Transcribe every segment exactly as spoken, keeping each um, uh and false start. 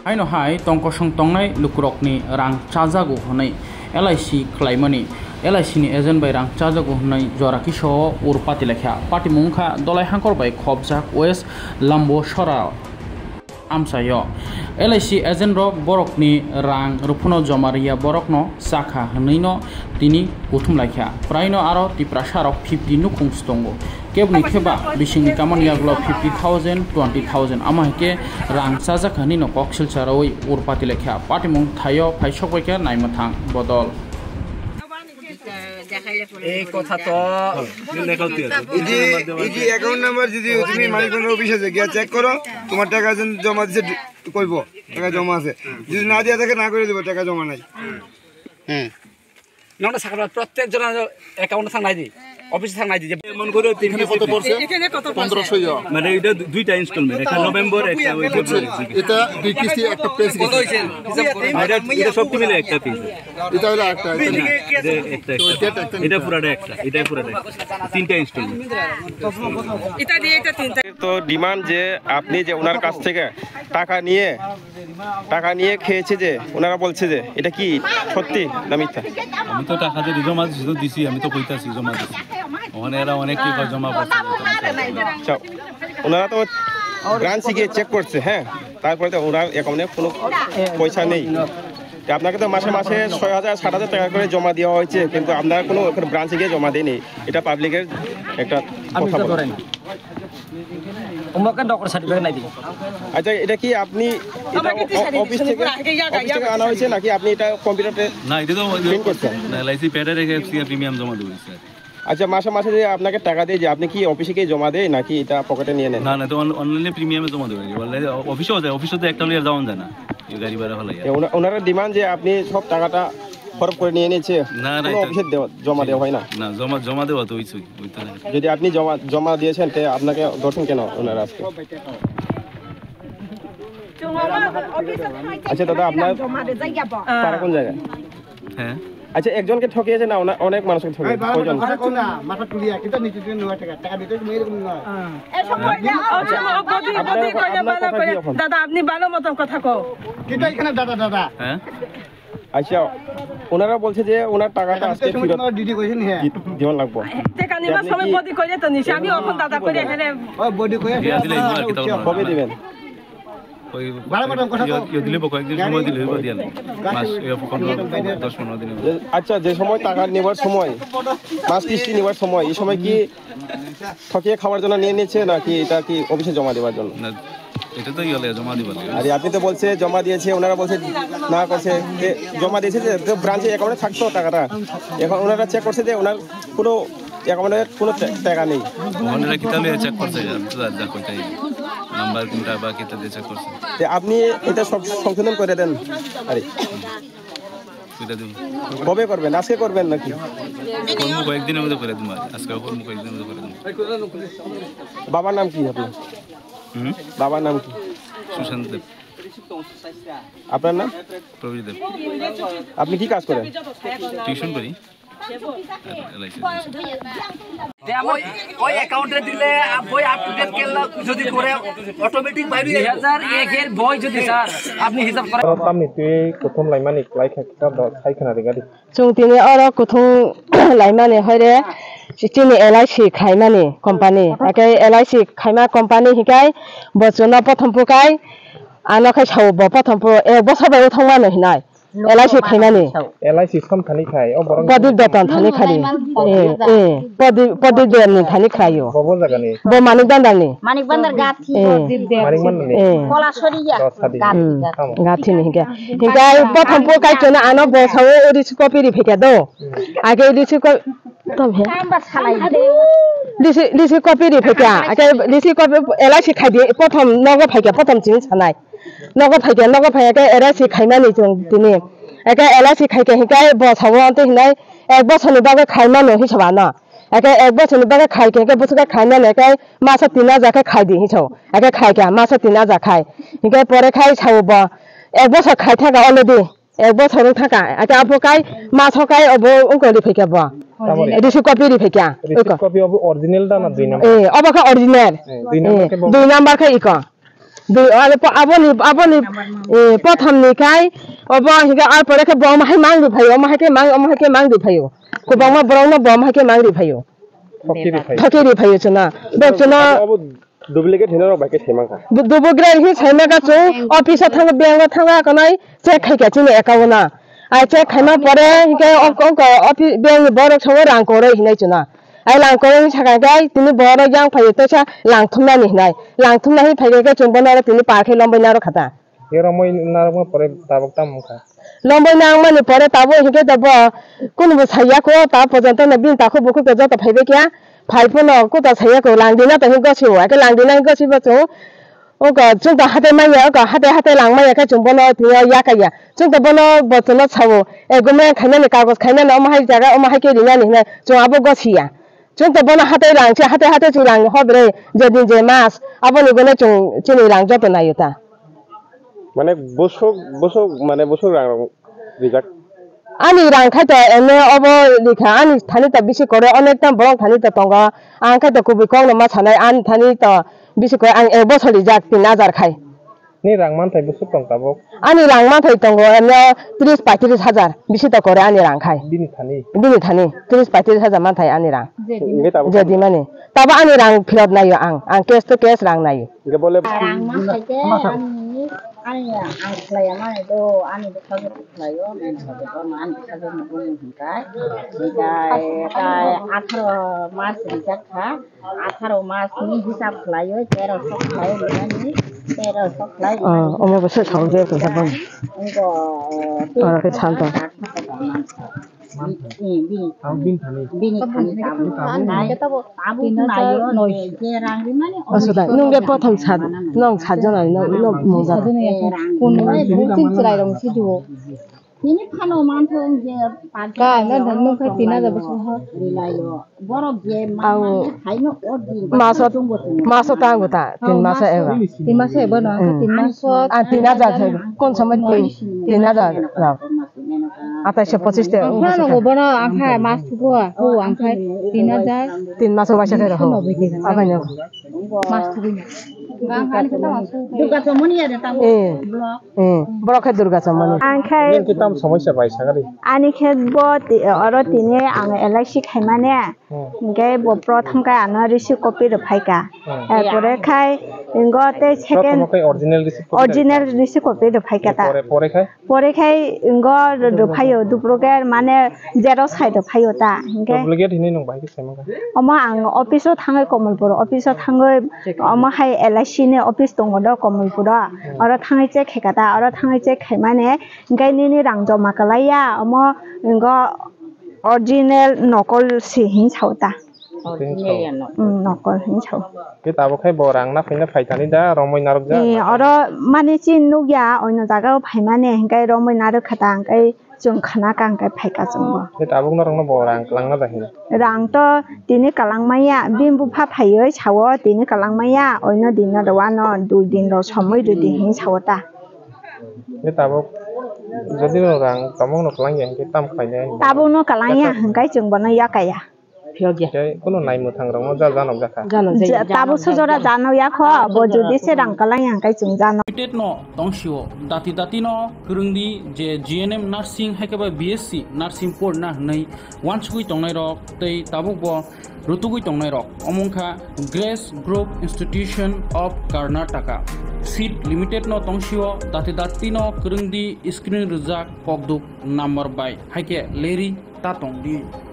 Aino hai tongkosong tongnai lukurokni rang chajago honai L I C khlaimani L I C ni agent bai rang chajago honai joraki so urpati lekha pati mungkha dolai hangkor bai khobjak west lambo sora amsayo L I C agent rok borokni rang rupuno jomaria borokno sakha hnaino tini uthum laikha praino aro tiprasha rok fifty nukung stongo kebni kheba bisingni kamani aglo fifty thousand twenty thousand amahike rang chajak hanino koksil charoi urpati lekha patimung thayo phaisokbaika naimathang bodol এই কথা তো easy easy account number যদি তুমি মালিকগঞ্জ অফিসে গিয়ে check করো তোমার টাকা জমা দিছে কইব টাকা জমা আছে যদি না দিয়া থাকে না করে দেব টাকা জমা নাই হুম নটা সাকরা প্রত্যেক জন অ্যাকাউন্টে থাক নাই দি অফিসে থাক নাই দি মন করে এখানে কত পড়ছে এখানে কত পনেরোশো মানে এটা দুইটা ইনস্টলমেন্ট একটা নভেম্বর একটা ওই ফেব্রুয়ারি এটা দুই কিস্তি একটা পেজ কত হইছে হিসাব করুন এটা এটা সব মিলে একটা পেজ এটা হলো একটা এটা এটা পুরাটা একটা এটা পুরাটা তিনটা ইনস্টলমেন্ট এটা দিয়ে এটা তিনটা তো ডিমান্ড যে আপনি যে ওনার কাছ থেকে টাকা নিয়ে টাকা নিয়ে খেয়েছে যে ওনারা বলছে যে এটা কি সত্যি না মিথ্যা আমি তো টাকা দিয়ে জমা দিছি আমি তো কইতাছি জমা দিছি ওখানে এরা অনেক কি জমা করছে আচ্ছা ওনারা তো ব্রাঞ্চে গিয়ে চেক করছে হ্যাঁ তারপরে তো ওনার অ্যাকাউন্টে কোনো পয়সা নেই আপনাকে তো মাসে মাসে ছয় হাজার ষাট হাজার টাকা করে জমা দেওয়া হয়েছে কিন্তু আপনার কোনো ব্রাঞ্চে গিয়ে জমা দেয়নি এটা পাবলিকের একটা কথা বলেন আচ্ছা এটা কি আপনি এটা অফিস থেকে অফিস থেকে আনা হয়েছে নাকি আপনি এটা কম্পিউটারে না এটা তো প্রিন্ট করছেন না এলআইসি প্যাডে রেখে প্রিমিয়াম জমা দিয়েছে আচ্ছা মাসে মাসে যে আপনাকে টাকা দেয় যে আপনি কি অফিসে গিয়ে জমা দেয় নাকি এটা পকেটে নিয়ে নেন না না তো অনলাইনে প্রিমিয়ামে জমা দেবে অনলাইনে অফিসেও যায় অফিসে তো একটা লিয়ে যাওয়া যায় না এই গাড়ি ভাড়া হলে ওনারা ডিমান্ড যে আপনি সব টাকাটা খরচ করে নিয়ে নিয়েছে না না অফিসে জমা দেওয়া হয় না না জমা জমা দেওয়া তো হইছে হইতো না যদি আপনি জমা জমা দিয়েছেন তে আপনাকে ধরছেন কেন ওনারা আজকে আচ্ছা দাদা আপনার তারা কোন জায়গায় হ্যাঁ আচ্ছা একজনকে ঠকিয়েছে না অনেক মানুষকে ঠকিয়েছে কয়জন মাথা তুলিয়া কিটা নিচে দিয়ে নয় টাকা টাকা দিতে তুমি এরকম নয় দাদা আপনি ভালো মতন কথা কও কিটা এখানে দাদা দাদা হ্যাঁ আচ্ছা ওনারা বলছে যে ওনার টাকাটা আজকে ফেরত ডিডি কইছেন হ্যাঁ জীবন লাগবে টাকা নিবার সময় বডি কইলে তো নিছি আমি এখন দাদা কইরে এখানে ওই বডি কইয়া দিলে কবে দিবেন ওই দিলে কয়েকদিন সময় দিলে হইব দিয়াল মাস দশ পনেরো দিন আচ্ছা যে সময় টাকা নেবার সময় মাস কিস্তি নেবার সময় এই সময় কি ঠকিয়ে খাওয়ার জন্য নিয়ে নিয়েছে নাকি এটা কি অফিসে জমা দেওয়ার জন্য না এটা তো ইলে জমা দিবা আরে আপনি তো বলছে জমা দিয়েছে ওনারা বলছে না করছে জমা দিয়েছে যে ব্রাঞ্চে অ্যাকাউন্টে থাকতো টাকাটা এখন ওনারা চেক করছে যে ওনার কোনো অ্যাকাউন্টে কোনো টাকা নেই ওনারা কিতালে চেক করছে যা কইতাই নাম্বার কোনটা বা কিতা দিয়ে চেক করছে আপনি এটা সব সংশোধন করে দেন আরে কইতা দিন কবে করবেন আজকে করবেন নাকি কোন কয়েকদিনের মধ্যে করে দিন আজকে কোন কয়েকদিনের মধ্যে করে দিন বাবার নাম কি আপনার হুম বাবার নাম কি সুশান্ত দেব আপনার নাম প্রবীর দেব আপনি কি কাজ করেন টিউশন করি ওই ওই অ্যাকাউন্টে দিলে বই আপডেট করলে যদি করে অটোমেটিক বাইরে দুই হাজার এক এর বই যদি স্যার আপনি হিসাব করেন সামনে তুই প্রথম লাইমানি ক্লাই খাকা খাইখানা রে গাড়ি जों दिनै अर कुथुं लाइमाने हरे सिटिनि L I C खाइमानि कम्पानि आके L I C खाइमा कम्पानि हिकाय बजना प्रथम पुकाय आनखाय सावबो प्रथम पु एक बছर बाय थांमानो हिनाय L I C खाइमानि L I C सम थानि खाय ओ बरं पदि बेतन थानि खारि ए ए पदि पदि देनि थानि खायो बबो जागानि बो मानिक बान्दारनि मानिक बान्दार गाथि मानिक बान्दारनि ए कलासरिया गाथि गाथिनि हिका हिकाय प्रथम पुकाय जना आनो बसाव ओदिस कपिरि फेका दो आगे ओदिस क तबे नाम्बार सालाय लिसि लिसि कपिरि फेका आगे लिसि कपि L I C खाइदि प्रथम नग फाइका प्रथम जिनि सानाय नग फाइका नग फाइका L I C खाइमानि जों दिनि एके L I C खाइके हिकाय बसावते हिनाय एक बছरनि बागे खाइमानो हिसाबा न एके एक बছरनि बागे खाइके के बছरके खाइमानो एके मास तीन जाके खाइदि हिसाव एके खाइके मास तीन जा खाइ हिकाय परे खाइ सावब एक बছर खाइ थाका अलरेडि एक बছर थाका एके आपकाय मासकाय अबो उंकलि फैका बा एदिसि कपि रि फैका कपि अब ओरिजिनल दा ना दुई नंबर ए अबका ओरिजिनल दुई नंबर के दुई नंबर के इक দুই আর আবনি আবনি প্রথম নিকাই অব হিগা আর পরে কে বম হাই মাং দি ভাইও মাহাকে মাং মাহাকে মাং দি ভাইও কো বম বরং না বম হাকে মাং দি ভাইও ফকি দি ভাইও চনা বচনা ডুপ্লিকেট হেনৰ বাইকে সেমাকা ডুপ্লিকেট হি সেমাকা চো অফিস থাঙ্গ বেঙ্গ থাঙ্গা কনাই চেক খাইকা চিনে একাউনা আই চেক খাইমা পরে হিগা অক অফিস বেঙ্গ বড় সঙ্গে রাং করে হিনাই চনা ai lang ko ni chaka gai tini boro yang phai to cha lang thumna ni nai lang thumna hi phai ga chung bana tini pa khe lombai na ro khata ye romoi na ro pore tabok tam kha lombai na ma ni pore tabo hi ke tabo kun bu saya ko ta pojanto na bin ta ko bu ko ga ta phai be kya phai pho no ko ta saya ko lang dina ta hi ga chu ai ke lang dina ga chu ba chu o ga chung ta hate ma ya ga hate hate lang ma ya ka chung bana ti ya ka ya chung ta bana bo chu na chawo e go me khaina ni ka go khaina na ma hai jaga o ma hai ke ri na ni na chung abo go chi ya chúng ta bona hate lang che hate hate chu lang ho bre je din je mas aboni gone chung chini lang jo to na yuta মানে বসক বসক মানে বসক রাং রিজাক ani rang kha ta ene obo likha ani thani ta bisi kore onek tam borong thani ta tonga ang kha ta kubi kong na ma chanai an thani ta bisi kore ang ebo soli jak tin nazar khai ni rang man thai bosok tong tabok ani rang ma thai tongo ene ত্রিশ পঁয়ত্রিশ হাজার bisi ta kore ani rang khai dini thani dini thani ত্রিশ পঁয়ত্রিশ হাজার man thai ani rang nge tabok jadi mane taba ani rang philot na yo ang ang case to case rang na yo nge bole rang ma thai ke ani ani ang playa ma do ani do khago playo men khago to man khago na bung hinkai hinkai kai আঠারো মাস রিজাক kha আঠারো মাস ni hisab playo তেরো sok playo ni তেরো sok playo 어 어머 벌써 정제 그 사람 이거 어 그 참다 bini bini bini thani tabu nai tabu nai yo noi je rang ri mane 어서다 농게 보통 차 농 차잖아 농 모자 kun mai tin chrai rong si du ini khano man thong je ka na dan no khai tina da bu ho ri lai yo borok je ma khai no odi 마서 마서 땅고다 tin 마서 에가 tin ma se bo no tin ma so 아 띠나자 건 정말 띠나자 아타시 পঁচিশ তে khano go bo no ang khai mas go ho ang khai tin हजार তিন মাস বাসা তে রহ আবাই না mas go ang khai ta duga to moni ya ta A blog এ বড় খে দুর্গা চমনি angkai ki tam সমস্যা পাই সাগারি ani khet bo aro tine ang elaishi khaimane ngai bo protham kai ana risi copy ro phaika pore khai ingo te second kai original receipt original risi copy ro phaika ta pore pore khai pore khai ingo ro phayo duproger mane zero side ro phayo ta ngai duplicate hini nong bai ki semanga oma ang office o thangai komolpur office o thangai oma hai elaishi ne office tongo do komolpur aro thangai che kheka ta aro thangai che khaimane ngai ni ni rang joma kalaya omo ngo original nokol si hin chauta nokol hin chau ki tabo khai borang na phina phaitani da romoi narok ja ni oro mane chin nugya oino jaga phaimane ngai romoi narok khata ngai chung khana kang kai phaika chungbo ki tabo na rong borang langna da hin rang to tini kalangmaya bimbu pha phaioi chawo tini kalangmaya oino dinna dawano dui din ro somoi du din hin chawta ki tabo যদি orang tamong no kalang yang kita tam khai tabo no kalang ya hangkai chung bono ya kaya কোনো নাই মু থাং রং যা জানো জাখা tabo sojora jano ya kho bo jodi se rang kalang yang kai chung jano limited no tongshio dati dati no kurungdi je G N M nursing hakeba B S c nursing por na nei one chugui tongnai rok tei tabuk bo rutugui tongnai rok omongkha Grace Group Institution of Karnataka seat limited no tongshio dati dati no kurungdi screen rujak pokduk number by haike leri ta tongdi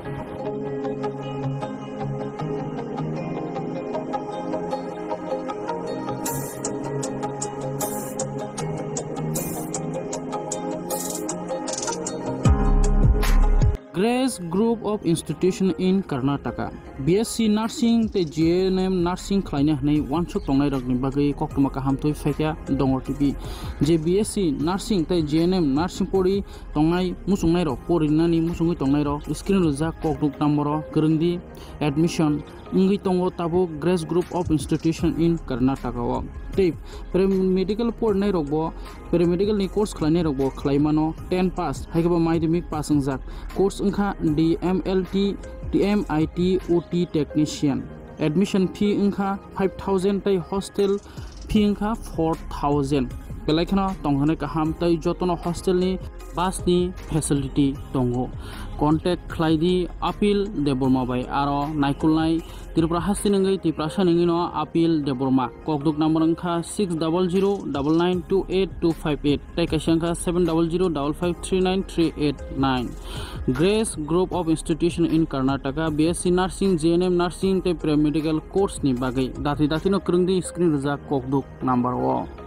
Grace Group of Institution in Karnataka B S c Nursing te G N M Nursing khlaina nei wansuk tongnai rok ni bagai koktuma ka hamtoi faika dongor tipi je B S c Nursing te G N M Nursing pori tongnai musungnai rok porinani musungui tongnai rok screen rujak kokduk number kurungdi admission ngi tongo tabo Grace Group of Institution in Karnataka o tei paramedical pornai rok bo paramedical ni course khlainai rok bo khlaimano ten pass haikaba maidemik pass ungjak course ungkha D M L T D M I T O T technician admission fee ungkha five thousand tai hostel फिंखा four thousand बेलायखनो तंगने काहाम तै जतन हॉस्टेलनि बासनि facility दंगो contact खालायदि आपिल देबरमा बाय आरो नायकुलनाय त्रिपुरा हासिनंगै त्रिपुरा सानंगिनो आपिल देबरमा ककदुक नम्बर अंखा six zero zero nine nine two eight two five eight तैकाशंखा seven zero zero five five three nine three eight nine grace group of institution in Karnataka BSc nursing GNM nursing ते पैरामेडिकल कोर्स नि बागै दाथि दाथिनो krungdi screen रजा ककदुक number one